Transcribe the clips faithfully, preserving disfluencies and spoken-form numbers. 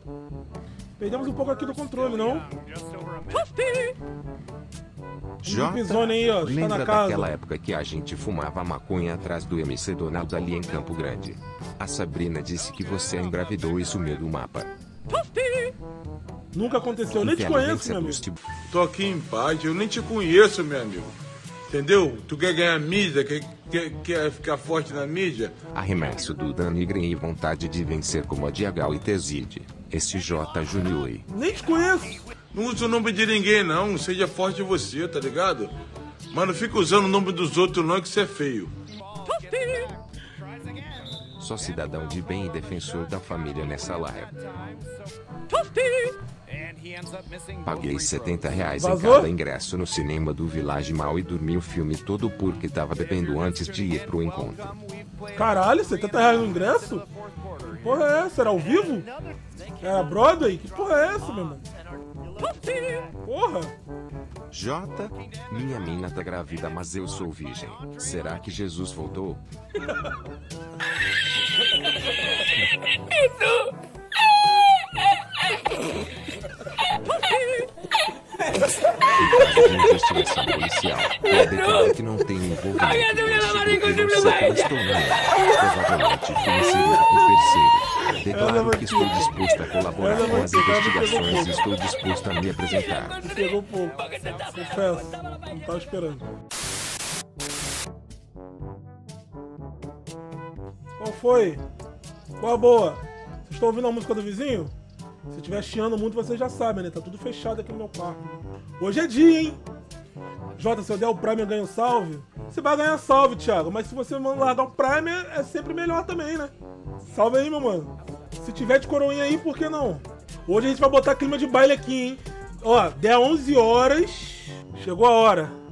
Perdemos um pouco aqui do controle, não? Jota, aí, ó, tá lembra na casa. daquela época que a gente fumava maconha atrás do M C Donald ali em Campo Grande? A Sabrina disse que você engravidou e sumiu do mapa. Nunca aconteceu, eu nem te conheço, meu amigo. Tô aqui em paz, eu nem te conheço, meu amigo. Entendeu? Tu quer ganhar mídia, quer, quer, quer ficar forte na mídia? Arremesso do Danigren e vontade de vencer como a Diagal e Tezide. Esse J. Júnior. Nem te conheço. Não usa o nome de ninguém, não. Seja forte você, tá ligado? Mas não fica usando o nome dos outros, não, que isso é feio. Só cidadão de bem e defensor da família nessa live. Paguei setenta reais em cada ingresso no cinema do Village Mall e dormi o filme todo porque tava bebendo antes de ir pro encontro. Caralho, setenta reais no ingresso? Que porra é essa? Era ao vivo? Era Broadway? Que porra é essa, meu irmão? Porra! Jota, minha mina tá grávida, mas eu sou virgem. Será que Jesus voltou? De investigação policial. Eu declaro que não tem envolvimento com você prestou não. Provavelmente fui inserido por terceiro. Declaro que estou disposto a colaborar com as investigações e estou disposto a me apresentar. Pegou um pouco. Confesso. Não tava esperando. Qual foi? Qual a boa? Vocês estão ouvindo a música do vizinho? Se estiver chiando muito, vocês já sabem, né? Tá tudo fechado aqui no meu quarto. Hoje é dia, hein? Jota, se eu der o Prime, eu ganho salve? Você vai ganhar salve, Thiago. Mas se você largar o Prime, é sempre melhor também, né? Salve aí, meu mano. Se tiver de coroinha aí, por que não? Hoje a gente vai botar clima de baile aqui, hein? Ó, der onze horas. Chegou a hora.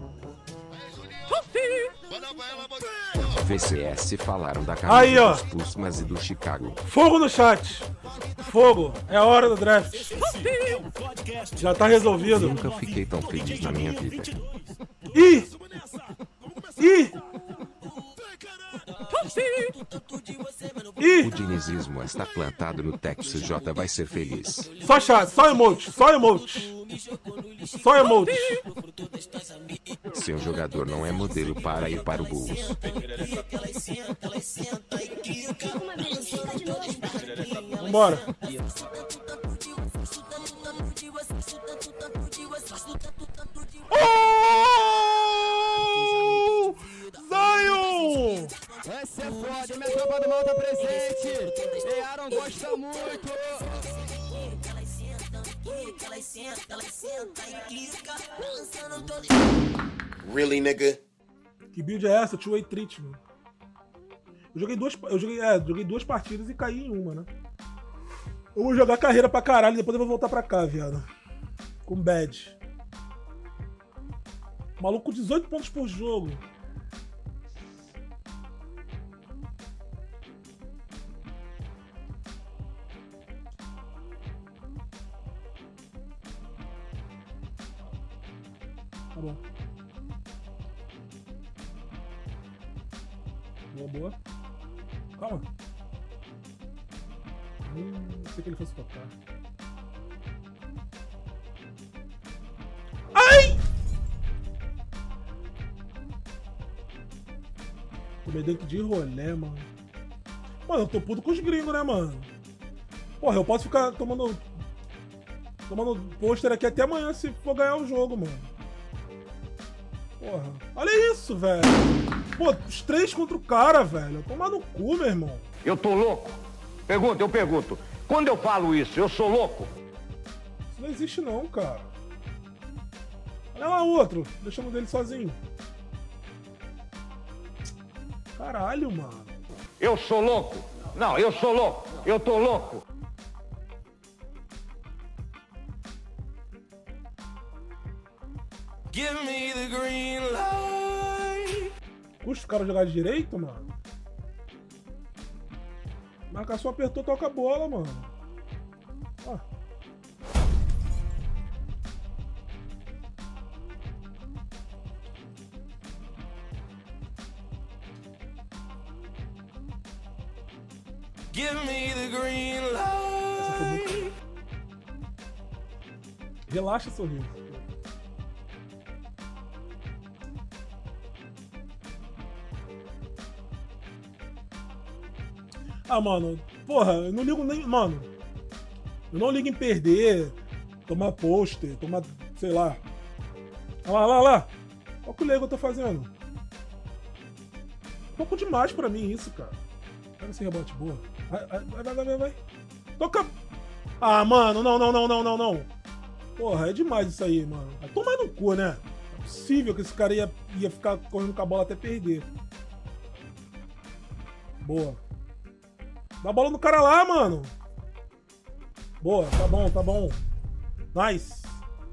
V C S falaram da camisa dos Pusmas e do Chicago. Fogo no chat. Fogo. É a hora do draft. Já tá resolvido. Nunca fiquei tão feliz na minha vida. Ih! Ih! Ih! O dinizismo está plantado no Texas. J vai ser feliz. Só chat, só emote, só emote. Só emote. Seu jogador não é modelo para ir para o Bulls. Vambora. Oh! Zion! Essa é foda, minha tropa do mal tá presente. E Aaron gosta muito. Really, nigga? Que build é essa? Two-way treat, mano. Eu joguei duas, eu joguei, é, joguei duas partidas e caí em uma, né? Eu vou jogar carreira pra caralho, depois eu vou voltar pra cá, viado. Com bad. Maluco, dezoito pontos por jogo. Tá bom. Boa, boa. Calma. Hum, sei que ele fosse tocar. Ai! Tomei dentro de rolê, mano. Mano, eu tô puto com os gringos, né, mano? Porra, eu posso ficar tomando... Tomando pôster aqui até amanhã se for ganhar o jogo, mano. Porra. Olha isso, velho. Pô, os três contra o cara, velho. Toma no cu, meu irmão. Eu tô louco? Pergunta, eu pergunto. Quando eu falo isso, eu sou louco? Isso não existe não, cara. Olha lá o outro, deixando dele sozinho. Caralho, mano. Eu sou louco? Não, eu sou louco. Eu tô louco. Give me the green light. Custa o cara jogar de direito, mano? Marcação apertou, toca a bola, mano. Ó. Give me the green light. Essa foi muito... Relaxa, sorriso. Ah, mano, porra, eu não ligo nem... Mano, eu não ligo em perder, tomar pôster, tomar, sei lá. Olha lá, olha lá, olha lá. Olha o que o Lego eu tô fazendo. Um pouco demais pra mim isso, cara. Pega esse rebote, boa. Vai, vai, vai, vai, vai, vai. Toca... Ah, mano, não, não, não, não, não, não. Porra, é demais isso aí, mano. Vai tomar no cu, né? Não é possível que esse cara ia, ia ficar correndo com a bola até perder. Boa. Dá a bola no cara lá, mano. Boa, tá bom, tá bom. Nice.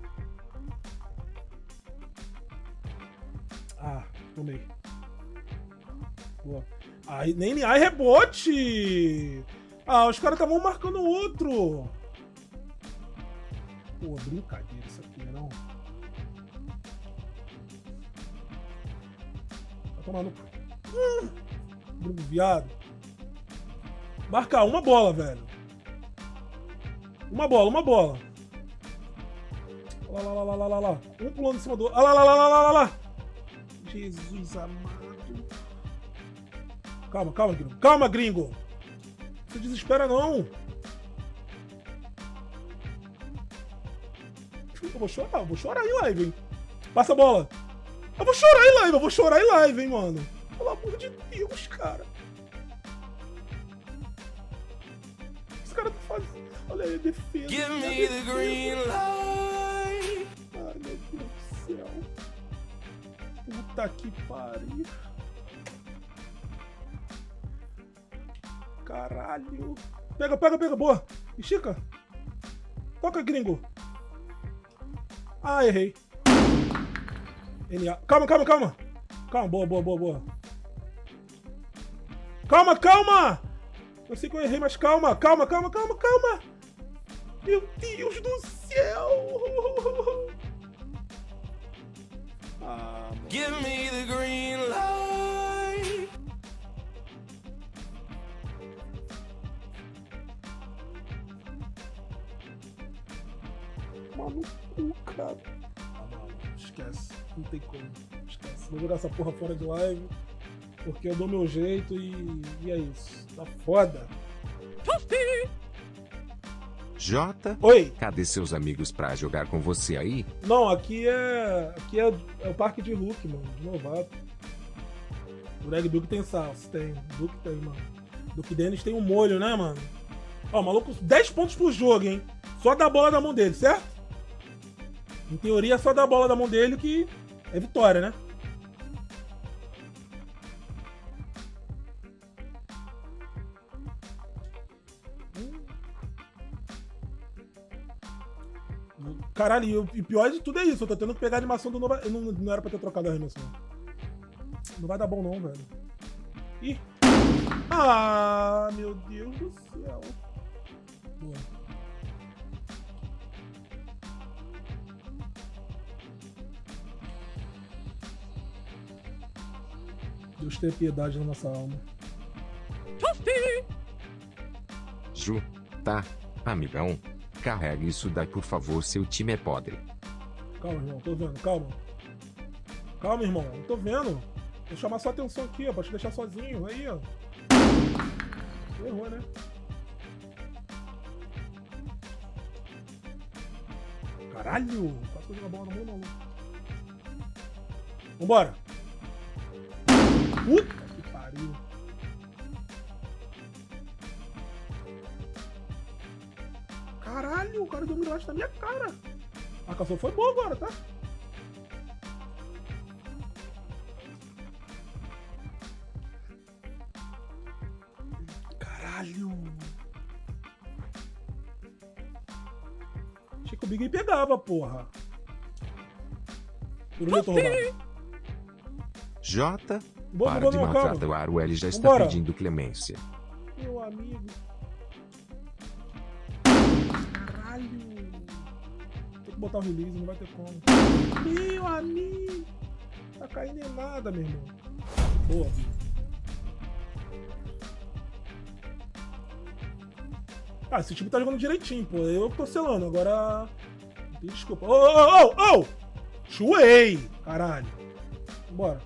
Ah, tomei. Boa. Ai, nem ai, rebote! Ah, os caras estavam marcando outro. Pô, brincadeira isso aqui, não. Vai tomar no... Hum, Bruno viado. Marcar uma bola, velho. Uma bola, uma bola. Lá, lá, lá, lá, lá, lá, lá. Um pulando em cima do... Ah, lá, lá, lá, lá, lá, lá, lá. Jesus amado. Calma, calma, gringo. Calma, gringo. Não se desespera, não. Eu vou chorar, eu vou chorar em live, hein. Passa a bola. Eu vou chorar em live, eu vou chorar em live, hein, mano. Pelo amor de Deus, cara. Esse cara tá fazendo... Olha aí, a defesa. Give me defesa. the green light. Ai, meu Deus do céu. Puta que pariu. Caralho. Pega, pega, pega. Boa. Estica. Toca, gringo. Ah, errei. N A. Calma, calma, calma. Calma, boa, boa, boa, boa. Calma, calma. Eu sei que eu errei, mas calma. Calma, calma, calma, calma. Meu Deus do céu. Ah, mano. Give me the green light. Mano, cu, cara. Ah, mano, esquece. Não tem como. Esquece. Vou jogar essa porra fora de live. Porque eu dou meu jeito e, e é isso. Tá foda. Jota, Oi. cadê seus amigos pra jogar com você aí? Não, aqui é. Aqui é, é o parque de Hulk, mano. De novato. O Reg Duke tem salsa. Tem. Duke tem, mano. Duke Dennis tem um molho, né, mano? Ó, maluco, dez pontos por jogo, hein? Só da bola da mão dele, certo? Em teoria, é só da bola da mão dele que é vitória, né? Caralho, e o pior de tudo é isso. Eu tô tendo que pegar a animação do Nova... Não, não era pra ter trocado a arremesso, não. Não vai dar bom, não, velho. Ih! Ah, meu Deus do céu. Boa. Deus tenha piedade na nossa alma. Ju, tá, amigão. Carrega isso daí, por favor, seu time é podre. Calma, irmão, tô vendo, calma. Calma, irmão, eu tô vendo. Vou chamar sua atenção aqui, ó, pra te deixar sozinho. Aí, ó. Errou, né? Caralho! Quase que eu jogo a bola na mão, não. Vambora! Puta que pariu! Caralho, o cara deu um milagre na minha cara. A caçou foi boa agora, tá? Caralho. Achei que o Big pegava, porra. Pirulito roubado. Jota, Boa, para boa, de não, calma. maltratar o L já está Vambora. pedindo clemência. Meu amigo. Caralho. Tem que botar o release, não vai ter como. Meu amigo. Tá caindo em nada, meu irmão. Boa. Ah, esse time tá jogando direitinho, pô. Eu que tô selando. Agora Tem desculpa. Ô, ô, ô, ô! Chuei! Caralho. Bora.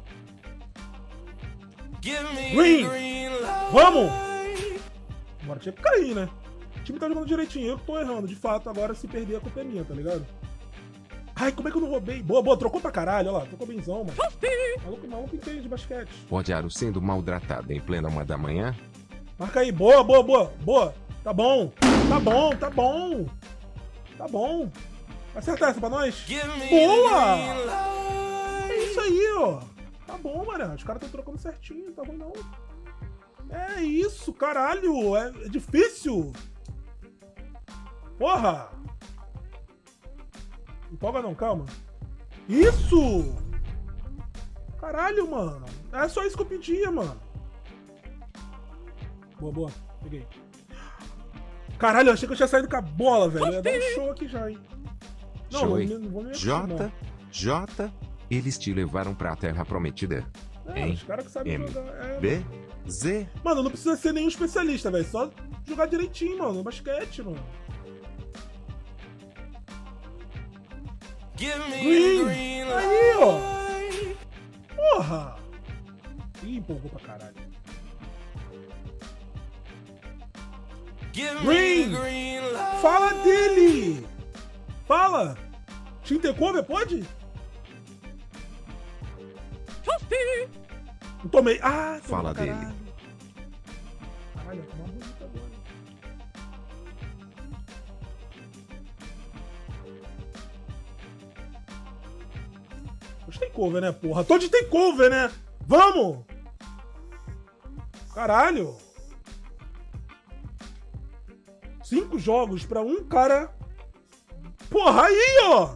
Green! Vamos! Bora, tinha que cair, né? O time tá jogando direitinho, eu que tô errando. De fato, agora se perder a culpa é minha, tá ligado? Ai, como é que eu não roubei? Boa, boa, trocou pra caralho, olha lá. Trocou benzão, mano. Maluco, maluco entende de basquete. Odiaro sendo maltratado em plena uma da manhã. Marca aí, boa, boa, boa, boa. Tá bom, tá bom, tá bom. Tá bom. Acerta essa pra nós. Boa! É isso aí, ó. Tá bom, mano. Os caras estão trocando certinho, não tá ruim não. É isso, caralho. É, é difícil. Porra! Empolga não, calma. Isso! Caralho, mano. É só isso que eu pedia, mano. Boa, boa. Peguei. Caralho, eu achei que eu tinha saído com a bola, velho. Eu ia dar um show aqui já, hein. Não, Show, não, hein? não vou me J, J, eles te levaram pra terra prometida. É, Em os caras que sabem M, jogar. É, B, Z. mano, não precisa ser nenhum especialista, velho. Só jogar direitinho, mano. No basquete, mano. Green! Aí, ó! Porra! Ih, empolgou pra caralho. Green! Fala dele! Fala! Team Cover, pode? Não tomei. Ah, tomei Fala pra dele. caralho. Caralho, tomou uma música agora. Hoje tem cover, né, porra? Todo dia tem cover, né? Vamos! Caralho! Cinco jogos pra um cara. Porra, aí, ó!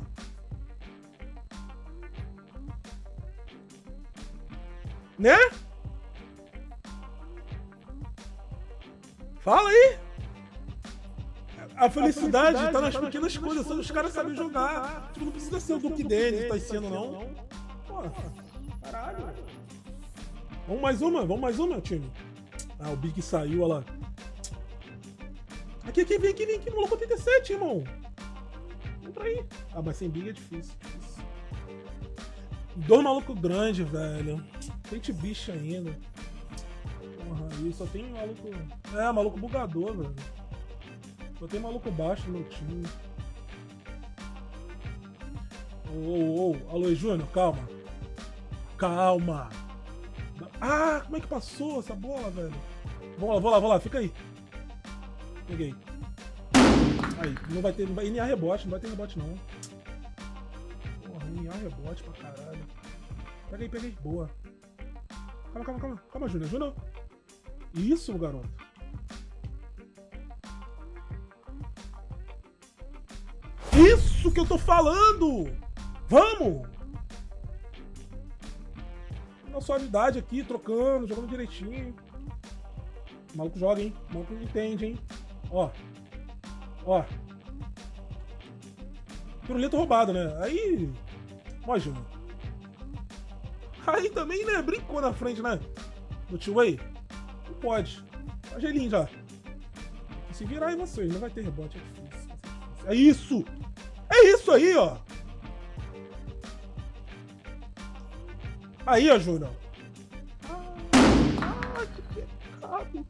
Né? Fala aí! A felicidade, a felicidade tá nas tá pequenas nas coisas, só os caras sabem jogar. jogar. Tipo, não precisa ser o Duke Dennis, tá sendo, não. Porra, caralho. Vamos mais uma, vamos mais uma, time. Ah, o Big saiu, olha lá. Aqui, aqui, vem aqui, vem aqui, maluco oitenta e sete, irmão. Entra aí. Ah, mas sem Big é difícil, difícil. Dois malucos grandes, velho. Tem bicho ainda. Porra, aí só tem maluco. É, maluco bugador, velho. Só tem maluco baixo no meu time. Ô, ô, ô. Alô, Júnior, calma. Calma. Ah, como é que passou essa bola, velho? Vou lá, vou lá, vou lá, fica aí. Peguei. Aí, não vai ter. Não vai, N A rebote, não vai ter rebote não. Porra, N A rebote pra caralho. Peguei, peguei. Boa. Calma, calma, calma. Calma, Júnior. Júnior. Isso, garoto. Isso que eu tô falando! Vamos! Na suavidade aqui, trocando, jogando direitinho. O maluco joga, hein? O maluco entende, hein? Ó. Ó. Pirulito roubado, né? Aí. Ó, Júnior. Aí também, né? Brincou na frente, né? Do two-way. Não pode. Tá gelinho já. Se virar em vocês, não vai ter rebote. É difícil. É isso! É isso aí, ó! Aí, ó, Júnior. Ah, ah, que pecado.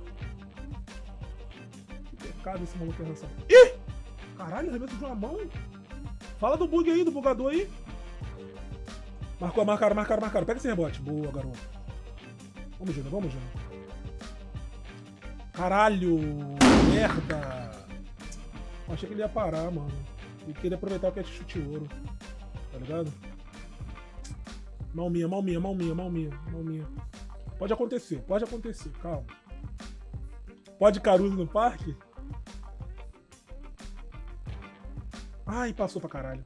Que pecado esse maluco tem razão. Ih! Caralho, arremesso de uma mão. Fala do bug aí, do bugador aí. Marcou, marcaram, marcaram, marcaram. Pega esse rebote. Boa, garoto. Vamos, Júnior, vamos, Júnior. Caralho! Merda! Achei que ele ia parar, mano. Ele queria aproveitar o catch chute ouro. Tá ligado? Mal minha, mal minha, mal minha, mal minha, mal minha. Pode acontecer, pode acontecer, calma. Pode Caruso no parque? Ai, passou pra caralho.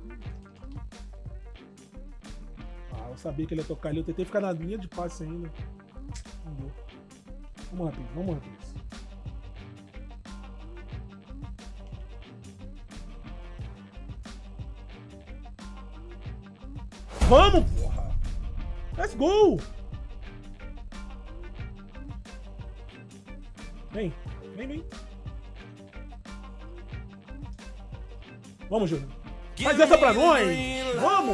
Ah, eu sabia que ele ia tocar ali. Eu tentei ficar na linha de passe ainda. Não deu. Vamos rápido, vamos rápido. Vamos, porra! Let's go! Vem, vem, vem. Vamos, Júnior. Faz essa pra nós. Vamos.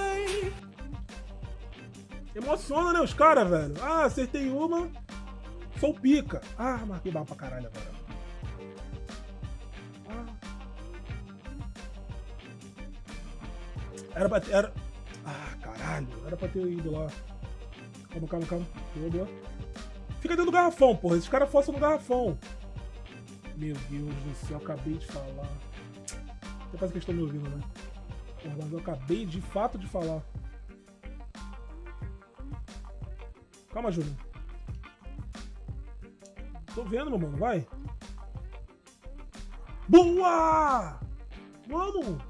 Emociona, né, os caras, velho. Ah, acertei uma. Sou pica. Ah, marquei bala pra caralho agora. Ah. Era pra ter... Era... Ah, caralho. Era pra ter ido lá. Calma, calma, calma. Boa, boa. Fica dentro do garrafão, porra. Esses caras forçam no garrafão. Meu Deus do céu, eu acabei de falar. Até parece que estão me ouvindo, né? Porra, mas eu acabei de fato de falar. Calma, Júnior. Tô vendo, meu mano. Vai. Boa! Vamos!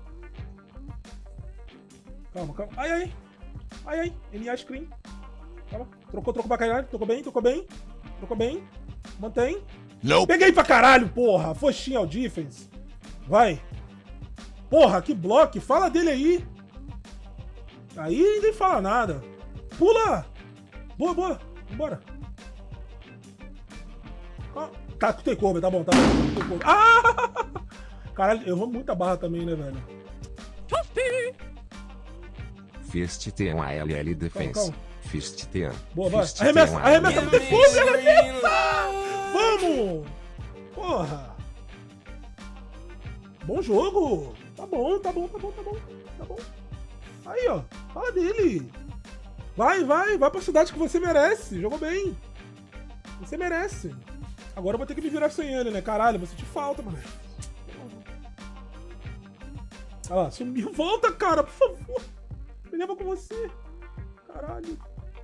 Calma, calma. Ai, ai. Ai, ai. N A screen. Calma. Trocou, trocou pra caralho. Trocou bem, trocou bem. Trocou bem. Mantém. Não. Peguei pra caralho, porra. Foxinha ao defense. Vai. Porra, que bloco. Fala dele aí. Aí ninguém fala nada. Pula. Boa, boa. Vambora. Ah, tá, tu tem cover, tá bom, tá bom. Tem cover. Ah! Caralho, eu vou muita barra também, né, velho? Fist T um A L L Defense. Calma, calma. Fist T um. Boa, vai. Fist Arremessa, T um arremessa, A L L tem cover, Defense. arremessa! Vamos! Porra! Bom jogo! Tá bom, tá bom, tá bom, tá bom, tá bom. Aí, ó. Fala dele. Vai, vai, vai pra cidade que você merece. Jogou bem. Você merece. Agora eu vou ter que me virar sem ele, né? Caralho, você te falta, mano. Olha lá, sumiu. Volta, cara, por favor. Me leva com você. Caralho.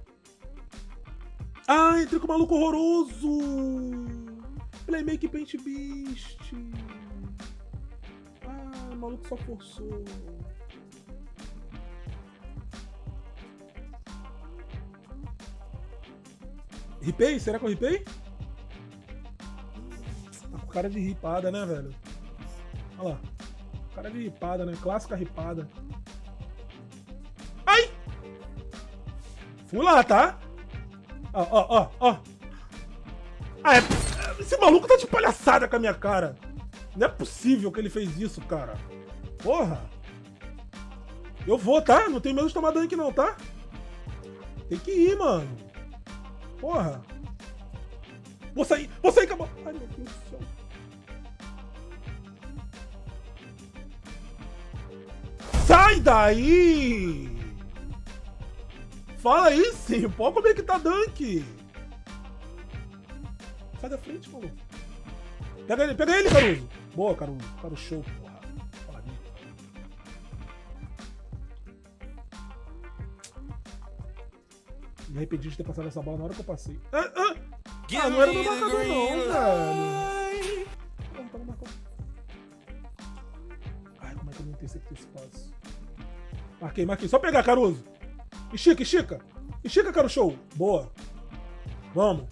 Ah, entrei com o maluco horroroso. Playmake Paint Beast. Ah, o maluco só forçou. Ripei? Será que eu ripei? Tá com cara de ripada, né, velho? Olha lá. Cara de ripada, né? Clássica ripada. Ai! Fui lá, tá? Ó, ó, ó, ó. Ah, é... Esse maluco tá de palhaçada com a minha cara. Não é possível que ele fez isso, cara. Porra. Eu vou, tá? Não tenho medo de tomar dunk não, tá? Tem que ir, mano. Porra! Vou sair! Vou sair, acabou! Ai, meu Deus do céu! Sai daí! Fala aí, sim! Pode como é que tá Dunk! Sai da frente, mano! Pega ele, pega ele, Caruso! Boa, Caruso! Cara, show, porra! Fala ali! Me arrependi de ter passado essa bola na hora que eu passei. Ah, ah! Ah, não era meu marcador não, velho. Porra, tava marcando. Ai, como é que eu não interceptei esse passo? Marquei, marquei. Só pegar, Caruso. Estica, estica. Estica, Caro Show. Boa. Vamos.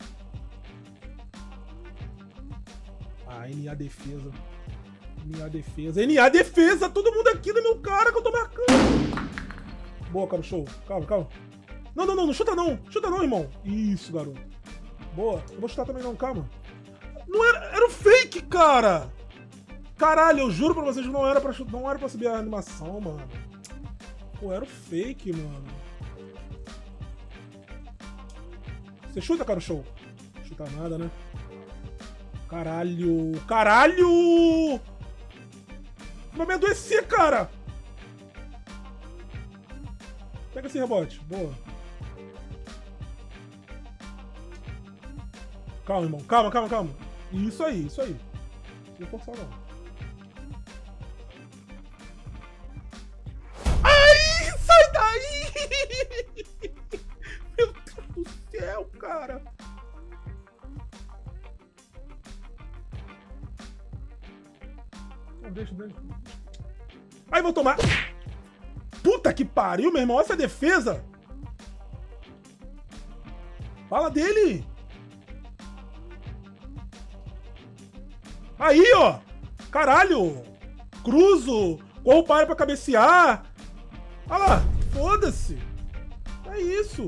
Ah, N A defesa. N A defesa. N A defesa. Todo mundo aqui no meu cara que eu tô marcando. Boa, Caro Show. Calma, calma. Não, não, não, não chuta não. Chuta não, irmão. Isso, garoto. Boa. Eu vou chutar também não, calma. Não era, era o fake, cara. Caralho, eu juro pra vocês que não era pra, não era pra subir a animação, mano. Pô, era o fake, mano. Você chuta, cara, show? Chuta nada, né? Caralho. Caralho! Vai me adoecer, cara. Pega esse rebote. Boa. Calma, irmão. Calma, calma, calma. Isso aí, isso aí. Não vou forçar, não. Ai! Sai daí! Meu Deus do céu, cara. Não, deixa, deixa. Aí, vou tomar. Puta que pariu, meu irmão. Essa defesa. Fala dele. Aí, ó. Caralho. Cruzo. Corro para pra cabecear. Olha lá. Foda-se. É isso.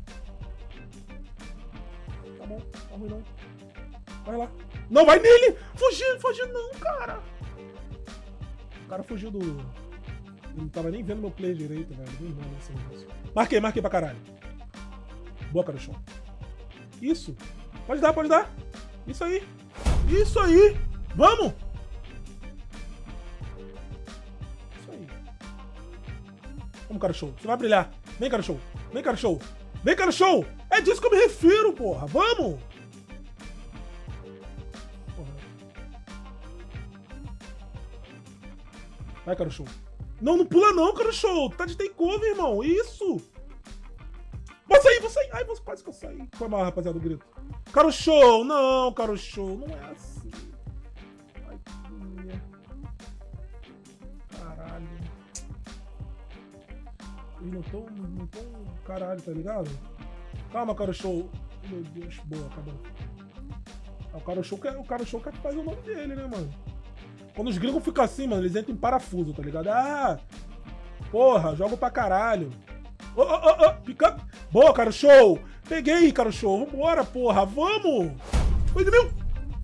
Tá bom. Tá ruim não. Vai lá. Não, vai nele. Fugir, fugir não, cara. cara fugiu do... Ele não tava nem vendo meu play direito, velho. Não, não, não, não. Marquei, marquei pra caralho. Boa, cara, show. Isso. Pode dar, pode dar. Isso aí. Isso aí. Vamos. Isso aí. Vamos, cara, show. Você vai brilhar. Vem, cara, show. Vem, cara, show. Vem, cara, show. É disso que eu me refiro, porra. Vamos. Porra. Vai, cara, show. Não, não pula não, cara, show. Tá de takeover, irmão. Isso. Vou sair, vou sair. Ai, quase que eu saí. Foi mal, rapaziada, do grito. Cara, show. Não, cara, show. Não é assim. Ai, que minha. Caralho. Eles não tão, não tão caralho, tá ligado? Calma, cara, show. Meu Deus, boa, acabou. O cara show quer, o cara show quer fazer o nome dele, né, mano? Quando os gringos ficam assim, mano, eles entram em parafuso, tá ligado? Ah, porra, jogo pra caralho. Ô, ô, ô, ô, pica... Boa, cara, show. Peguei, cara, show. Vambora, porra, vamos. Foi de mil.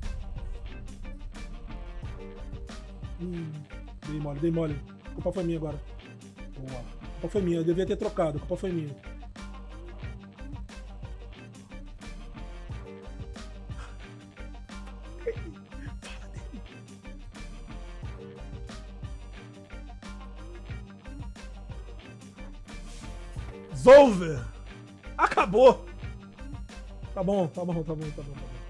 Hum, dei mole, dei mole. A culpa foi minha agora. Boa. A culpa foi minha, eu devia ter trocado. A culpa foi minha. Over! Acabou! Tá bom, tá bom, tá bom, tá bom, tá bom.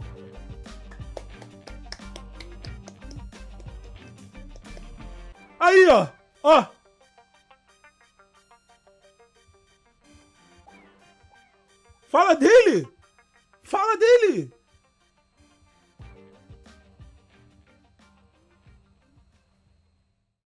Aí, ó! Ó! Fala dele! Fala dele!